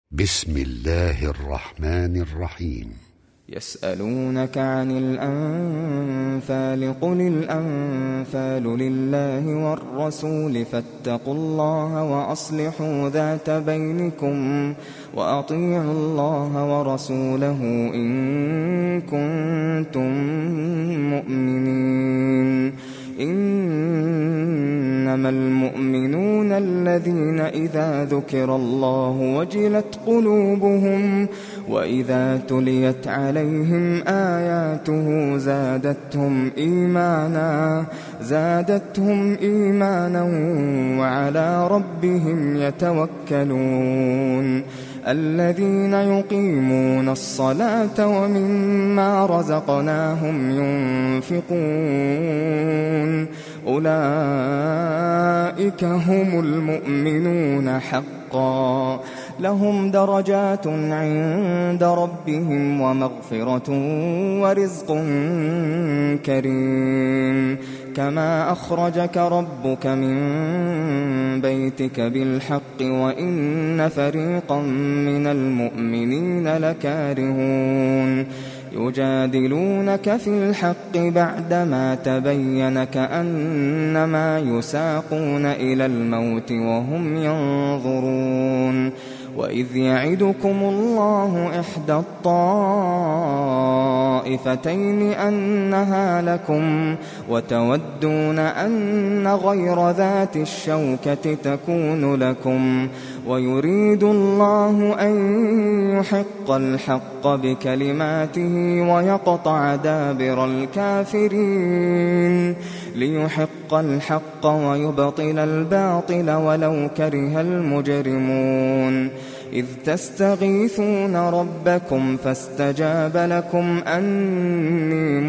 بسم الله الرحمن الرحيم. يسألونك عن الأنفال قل الأنفال لله والرسول فاتقوا الله وأصلحوا ذات بينكم وأطيعوا الله ورسوله إن كنتم مؤمنين. إنما المؤمنون الذين إذا ذكر الله وجلت قلوبهم وإذا تليت عليهم آياته زادتهم إيمانا وعلى ربهم يتوكلون. الذين يقيمون الصلاة ومما رزقناهم ينفقون أولئك هم المؤمنون حقا لهم درجات عند ربهم ومغفرة ورزق كريم. كما أخرجك ربك من بيتك بالحق وإن فريقا من المؤمنين لكارهون. يجادلونك في الحق بعدما تبين كأنما يساقون إلى الموت وهم ينظرون. وإذ يعدكم الله إحدى الطائفتين أنها لكم وتودون أن غير ذات الشوكة تكون لكم ويريد الله أن يحق الحق بكلماته ويقطع دابر الكافرين ليحق الحق ويبطل الباطل ولو كره المجرمون. إذ تستغيثون ربكم فاستجاب لكم أني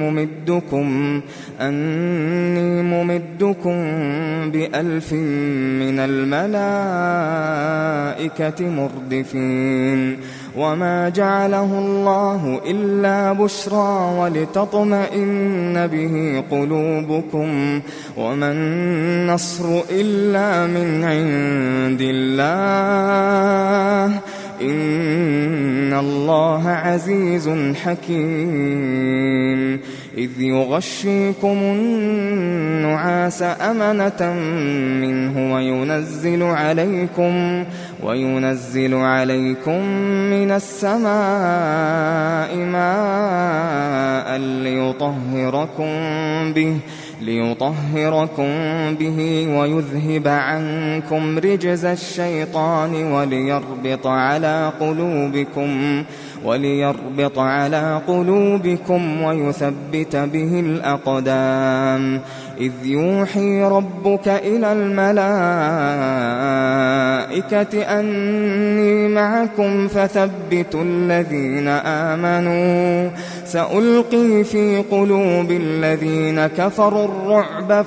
ممدكم ب1000 من الملائكة مردفين. وما جعله الله إلا بشرى ولتطمئن به قلوبكم وما النصر إلا من عند الله إن الله عزيز حكيم. إذ يغشيكم النعاس أمنة منه وينزل عليكم من السماء ماء ليطهركم به ويذهب عنكم رجز الشيطان وليربط على قلوبكم ويثبت به الأقدام. إذ يوحي ربك إلى الملائكة أني معكم فثبتوا الذين آمنوا سألقي في قلوب الذين كفروا الرعب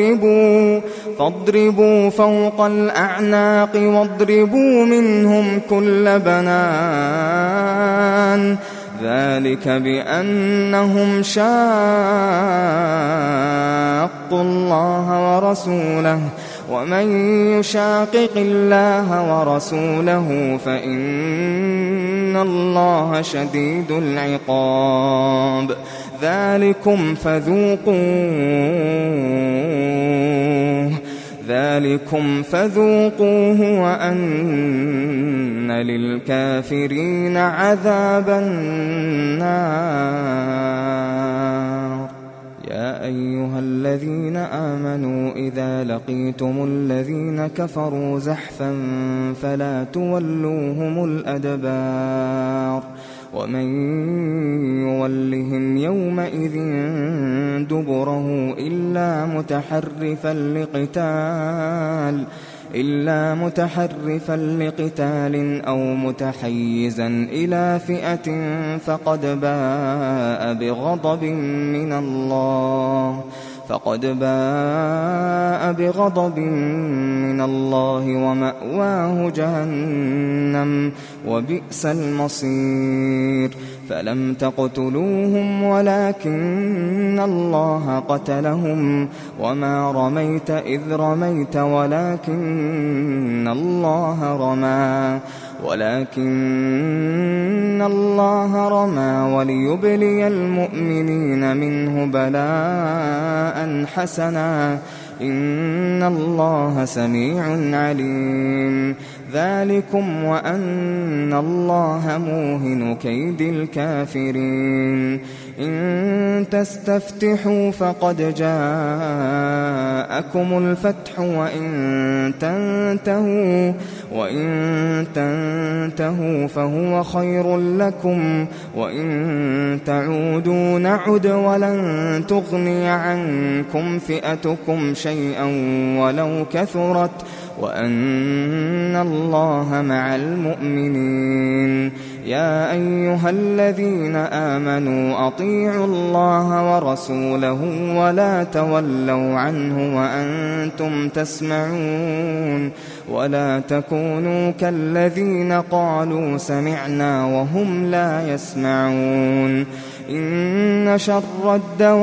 فاضربوا فوق الأعناق واضربوا منهم كل بنان. ذلك بأنهم شاقوا الله ورسوله ومن يشاقق الله ورسوله فإن الله شديد العقاب. ذلكم فذوقوه وأن للكافرين عذاب النار. يا أيها الذين آمنوا إذا لقيتم الذين كفروا زحفا فلا تولوهم الأدبار. ومن يولهم يومئذ دبره إلا متحرفا لقتال أو متحيزا إلى فئة فقد باء بغضب من الله ومأواه جهنم وبئس المصير. فلم تقتلوهم ولكن الله قتلهم وما رميت إذ رميت ولكن الله رمى ولكن الله رمى وليبلي المؤمنين منه بلاء حسنا إن الله سميع عليم ذلكم وأن الله موهن كيد الكافرين إن تستفتحوا فقد جاءكم الفتح وإن تنتهوا فهو خير لكم وإن تعودوا نعد ولن تغني عنكم فئتكم شيئا ولو كثرت وأن الله مع المؤمنين يا أيها الذين آمنوا أطيعوا الله ورسوله ولا تولوا عنه وأنتم تسمعون ولا تكونوا كالذين قالوا سمعنا وهم لا يسمعون إن شر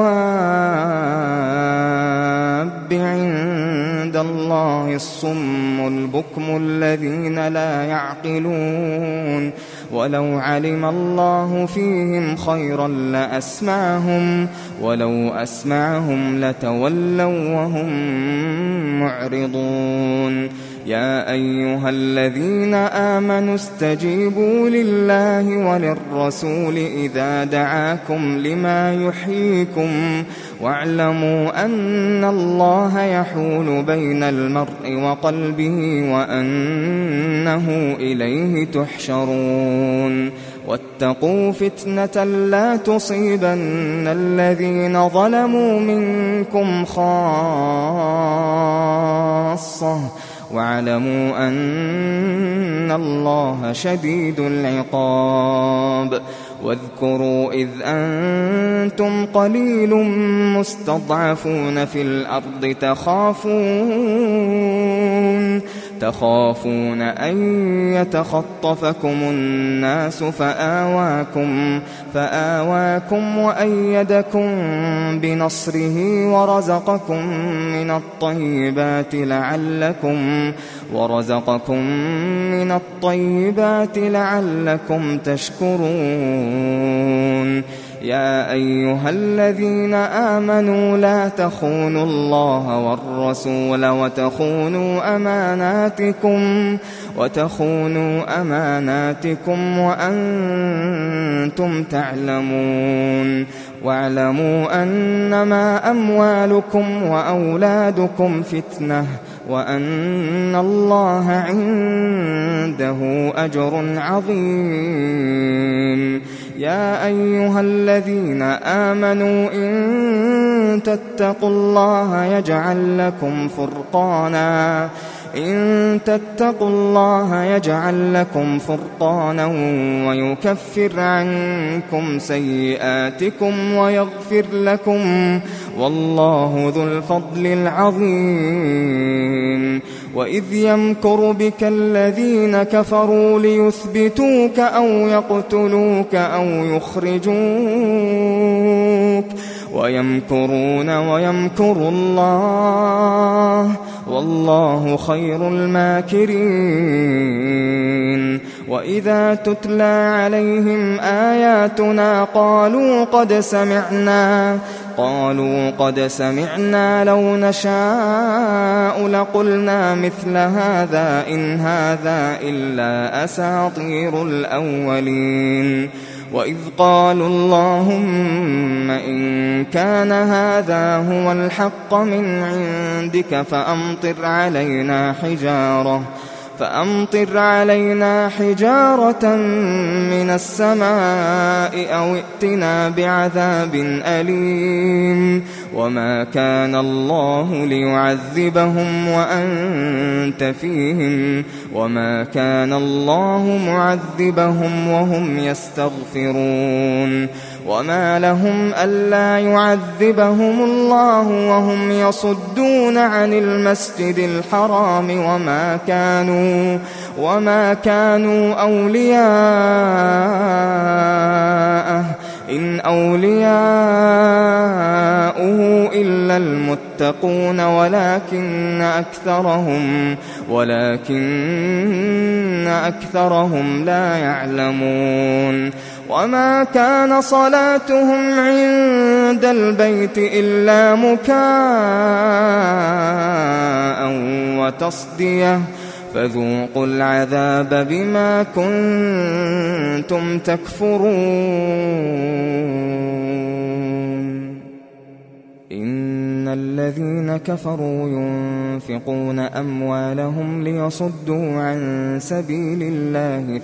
الدواب عند الله الصم البكم الذين لا يعقلون ولو علم الله فيهم خيرا لأسمعهم ولو أسمعهم لتولوا وهم معرضون يا أيها الذين آمنوا استجيبوا لله وللرسول إذا دعاكم لما يحييكم واعلموا أن الله يحول بين المرء وقلبه وأنه إليه تحشرون واتقوا فتنة لا تصيبن الذين ظلموا منكم خاصة واعلموا أن الله شديد العقاب واذكروا إذ أنتم قليل مستضعفون في الأرض تخافون أن يتخطفكم الناس فآواكم وأيدكم بنصره ورزقكم من الطيبات لعلكم تشكرون يا أيها الذين آمنوا لا تخونوا الله والرسول وتخونوا أماناتكم وأنتم تعلمون واعلموا أنما أموالكم وأولادكم فتنة وأن الله عنده أجر عظيم يا أيها الذين آمنوا إن تتقوا الله يجعل لكم فرقانا ويكفر عنكم سيئاتكم ويغفر لكم والله ذو الفضل العظيم وإذ يمكر بك الذين كفروا ليثبتوك أو يقتلوك أو يخرجوك ويمكرون ويمكر الله والله خير الماكرين وإذا تتلى عليهم آياتنا قالوا قد سمعنا لو نشاء لقلنا مثل هذا إن هذا إلا أساطير الأولين وإذ قالوا اللهم إن كان هذا هو الحق من عندك فأمطر علينا حجارة من السماء أو ائتنا بعذاب أليم وما كان الله ليعذبهم وأنت فيهم وما كان الله معذبهم وهم يستغفرون وما لهم ألا يعذبهم الله وهم يصدون عن المسجد الحرام وما كانوا أولياءه إن أولياؤه إلا المؤمنون المتقون ولكن أكثرهم لا يعلمون وما كان صلاتهم عند البيت إلا مكاء وتصدية فذوقوا العذاب بما كنتم تكفرون إن الذين كفروا ينفقون أموالهم ليصدوا عن سبيل الله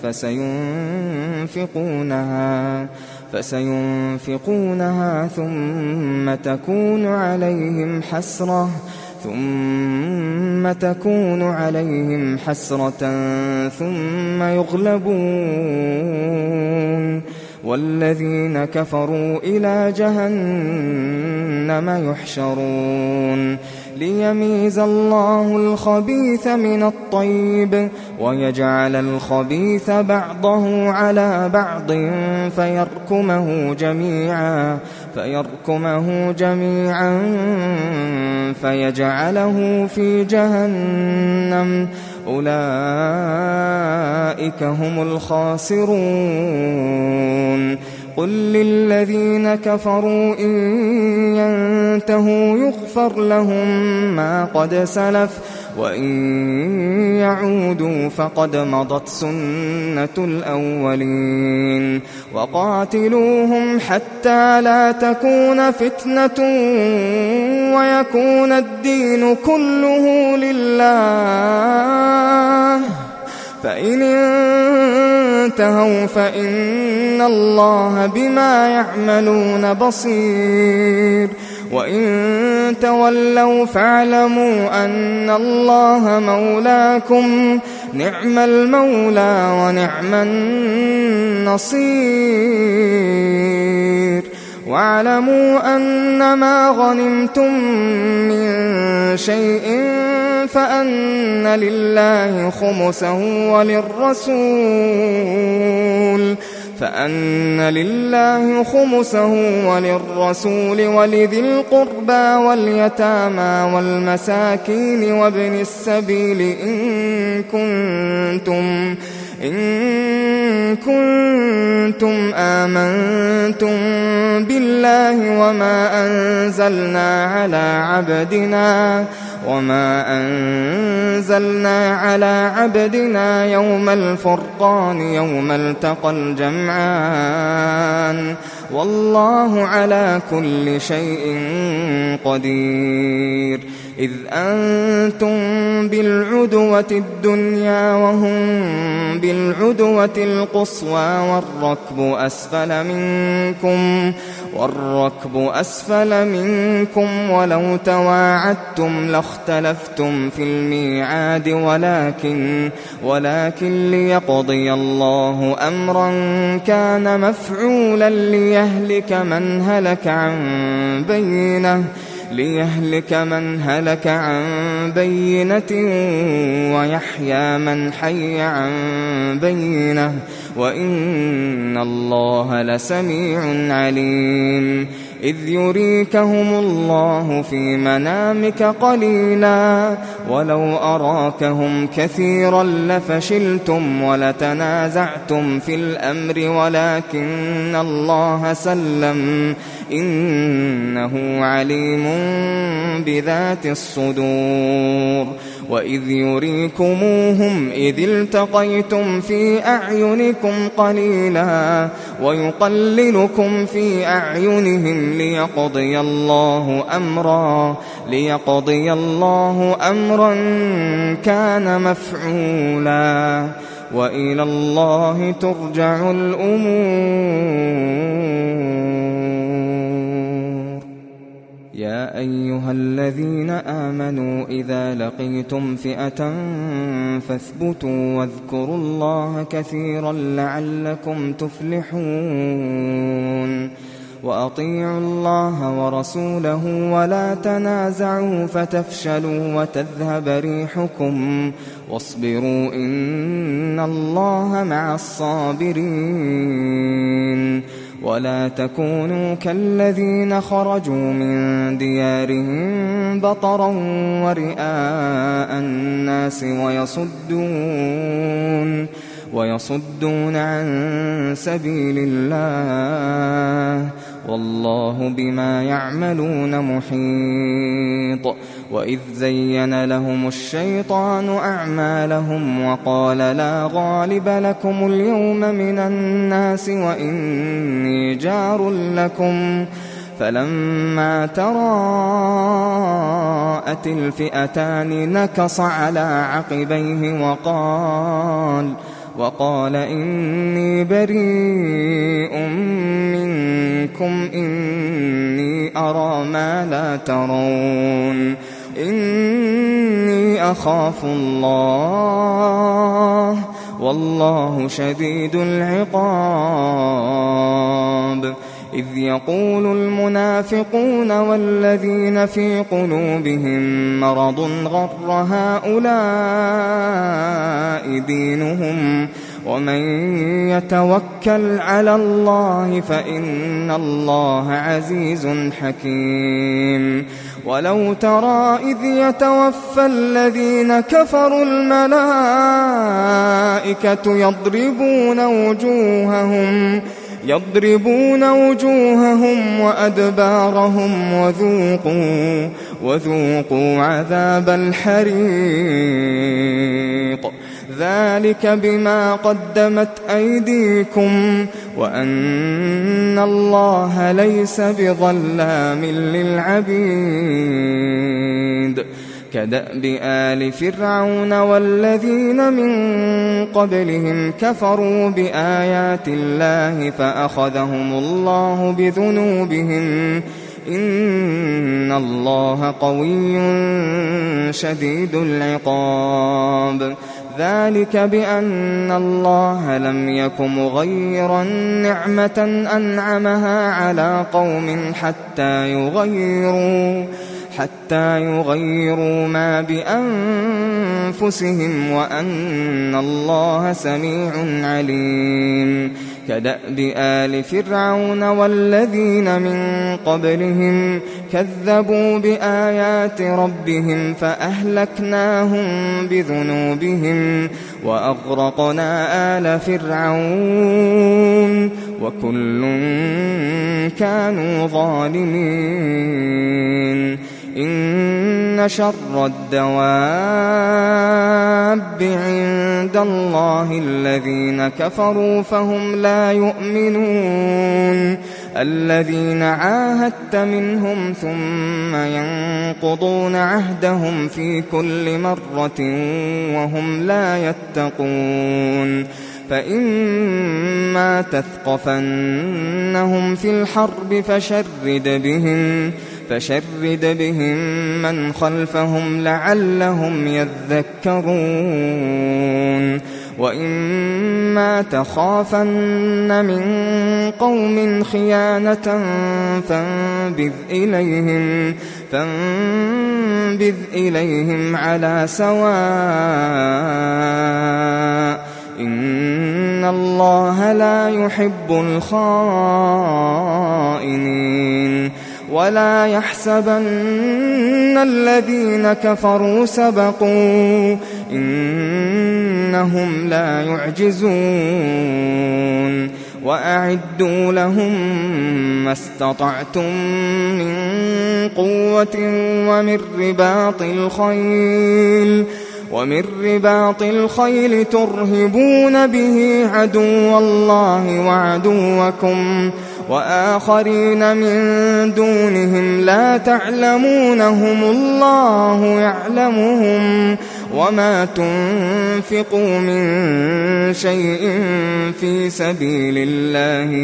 فسينفقونها ثم تكون عليهم حسرة ثم يغلبون والذين كفروا إلى جهنم يحشرون ليميز الله الخبيث من الطيب ويجعل الخبيث بعضه على بعض فيركمه جميعا فيجعله في جهنم أولئك هم الخاسرون قل للذين كفروا إن ينتهوا يغفر لهم ما قد سلف وإن يعودوا فقد مضت سنة الأولين وقاتلوهم حتى لا تكون فتنة ويكون الدين كله لله فإن انتهوا فإن الله بما يعملون بصير وإن تولوا فاعلموا أن الله مولاكم نعم المولى ونعم النصير واعلموا أن ما غنمتم من شيء فأن لله خمسه وللرسول ولذي القربى واليتامى والمساكين وابن السبيل إن كنتم آمنتم بالله وما أنزلنا على عبدنا يوم الفرقان يوم التقى الجمعان والله على كل شيء قدير إذ أنتم بالعدوة الدنيا وهم بالعدوة القصوى والركب أسفل منكم ولو تواعدتم لاختلفتم في الميعاد ولكن ليقضي الله أمرا كان مفعولا ليهلك من هلك عن بينة ويحيى من حي عن بينة وإن الله لسميع عليم إذ يريكهم الله في منامك قليلا ولو أراكهم كثيرا لفشلتم ولتنازعتم في الأمر ولكن الله سلم إنه عليم بذات الصدور وإذ يريكموهم إذ التقيتم في أعينكم قليلا ويقللكم في أعينهم ليقضي الله أمرا كان مفعولا وإلى الله ترجع الأمور يا أيها الذين آمنوا إذا لقيتم فئة فاثبتوا واذكروا الله كثيرا لعلكم تفلحون وأطيعوا الله ورسوله ولا تنازعوا فتفشلوا وتذهب ريحكم واصبروا إن الله مع الصابرين ولا تكونوا كالذين خرجوا من ديارهم بطرا ورئاء الناس ويصدون عن سبيل الله، والله بما يعملون محيط. وإذ زين لهم الشيطان أعمالهم وقال لا غالب لكم اليوم من الناس وإني جار لكم، فلما تراءت الفئتان نكص على عقبيه وقال إني بريء منكم إني أرى ما لا ترون إني أخاف الله والله شديد العقاب. إذ يقول المنافقون والذين في قلوبهم مرض غر هؤلاء دينهم ومن يتوكل على الله فإن الله عزيز حكيم. ولو ترى إذ يتوفى الذين كفروا الملائكة يضربون وجوههم وأدبارهم وذوقوا عذاب الحريق ذلك بما قدمت أيديكم وأن الله ليس بظلام للعبيد. كدأب آل فرعون والذين من قبلهم كفروا بآيات الله فأخذهم الله بذنوبهم إن الله قوي شديد العقاب. ذلك بأن الله لم يك مغيرا نعمة أنعمها على قوم حتى يغيروا ما بأنفسهم وأن الله سميع عليم. كدأب آل فرعون والذين من قبلهم كذبوا بآيات ربهم فأهلكناهم بذنوبهم وأغرقنا آل فرعون وكل كانوا ظالمين. إن شر الدواب عند الله الذين كفروا فهم لا يؤمنون. الذين عاهدت منهم ثم ينقضون عهدهم في كل مرة وهم لا يتقون. فإما تثقفنهم في الحرب فشرد بهم من خلفهم لعلهم يذكرون. وإما تخافن من قوم خيانة فانبذ إليهم على سواء إن الله لا يحب الخائنين. ولا يحسبن الذين كفروا سبقوا إنهم لا يعجزون. وأعدوا لهم ما استطعتم من قوة ومن رباط الخيل ترهبون به عدو الله وعدوكم وآخرين من دونهم لا تعلمونهم الله يعلمهم. وما تنفقوا من شيء في سبيل الله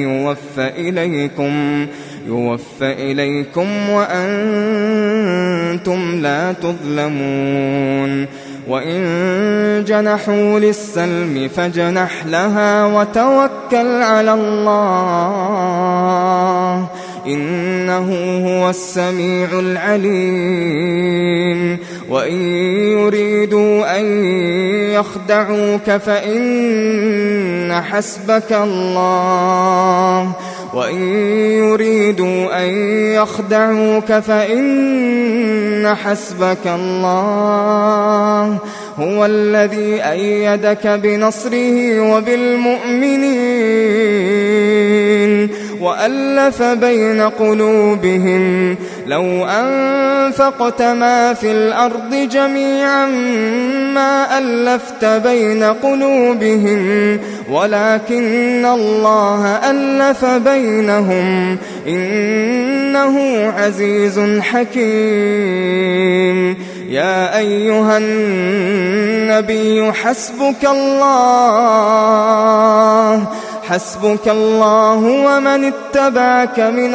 يوفى إليكم وأنتم لا تظلمون. وإن جنحوا للسلم فاجنح لها وتوكل على الله إنه هو السميع العليم. وإن يريدوا أن يخدعوك فإن حسبك الله وإن يريدوا أن يخدعوك فإن حسبك الله هو الذي أيدك بنصره وبالمؤمنين وألف بين قلوبهم لو أنفقت ما في الأرض جميعا ما ألفت بين قلوبهم ولكن الله ألف بينهم إنه عزيز حكيم. يا أيها النبي حسبك الله ومن اتبعك من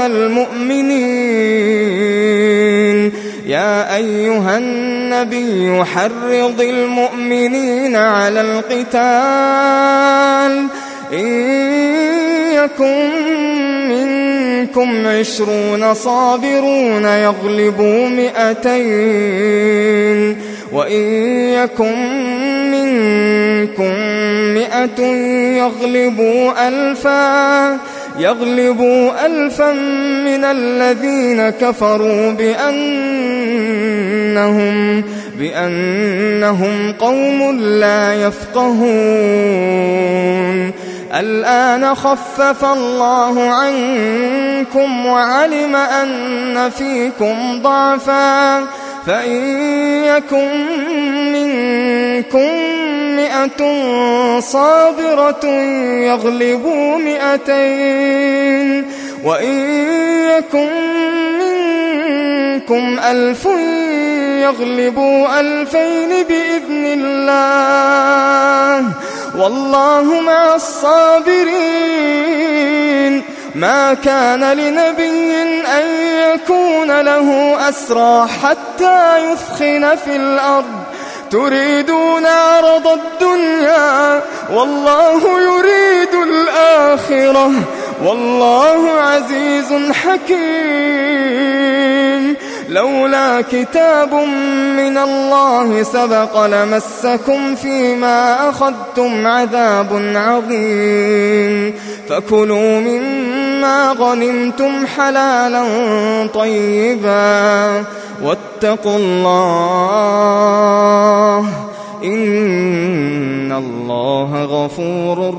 المؤمنين. يا أيها النبي حرض المؤمنين على القتال إن يكن منكم 20 صابرون يغلبوا 200 وإن يكن منكم 100 يغلبوا 1000 من الذين كفروا بأنهم قوم لا يفقهون. الآن خفف الله عنكم وعلم أن فيكم ضعفا فإن يكن منكم 100 صابرة يغلبوا 200 وإن يكن منكم 1000 يغلبوا 2000 بإذن الله والله مع الصابرين. ما كان لنبي أن يكون له أسرى حتى يثخن في الأرض تريدون عرض الدنيا والله يريد الآخرة والله عزيز حكيم. لولا كتاب من الله سبق لمسكم فيما أخذتم عذاب عظيم. فكلوا مما غنمتم حلالا طيبا واتقوا الله إن الله غفور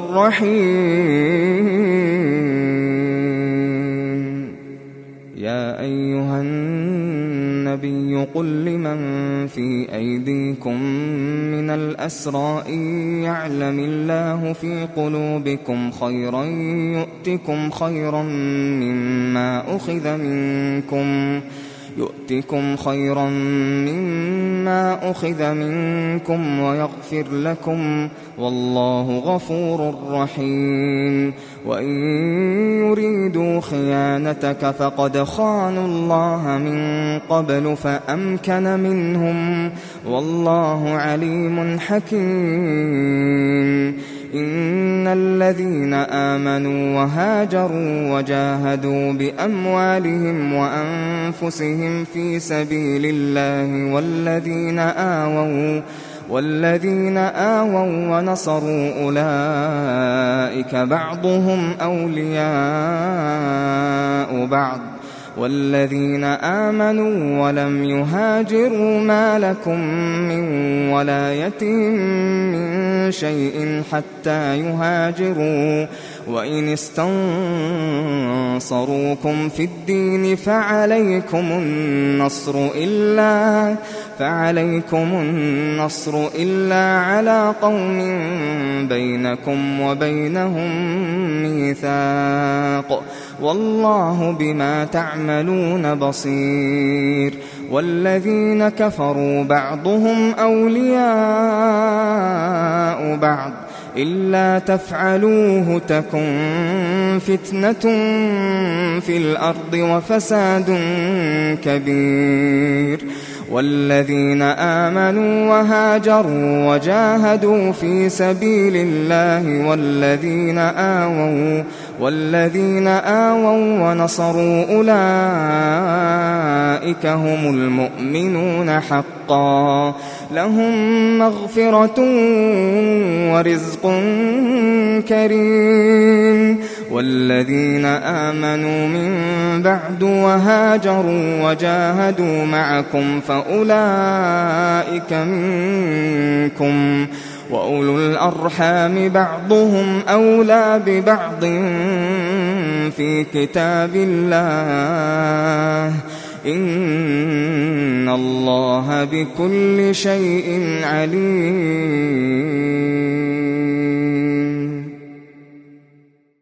رحيم. يا أيها النبي قل لمن في أيديكم من الأسرى إن يعلم الله في قلوبكم خيرا يؤتكم خيرا مما أخذ منكم ويغفر لكم والله غفور رحيم. وإن يريدوا خيانتك فقد خانوا الله من قبل فأمكن منهم والله عليم حكيم. إن الذين آمنوا وهاجروا وجاهدوا بأموالهم وأنفسهم في سبيل الله والذين آووا ونصروا أولئك بعضهم أولياء بعض والذين آمنوا ولم يهاجروا ما لكم من ولايتهم من شيء حتى يهاجروا وإن استنصروكم في الدين فعليكم النصر إلا على قوم بينكم وبينهم ميثاق والله بما تعملون بصير. والذين كفروا بعضهم أولياء بعض إلا تفعلوه تكن فتنة في الأرض وفساد كبير. والذين آمنوا وهاجروا وجاهدوا في سبيل الله والذين آووا ونصروا أولئك هم المؤمنون حقا لهم مغفرة ورزق كريم والذين آمنوا من بعد وهاجروا وجاهدوا معكم فأولئك منكم وأولو الأرحام بعضهم أولى ببعض في كتاب الله إن الله بكل شيء عليم.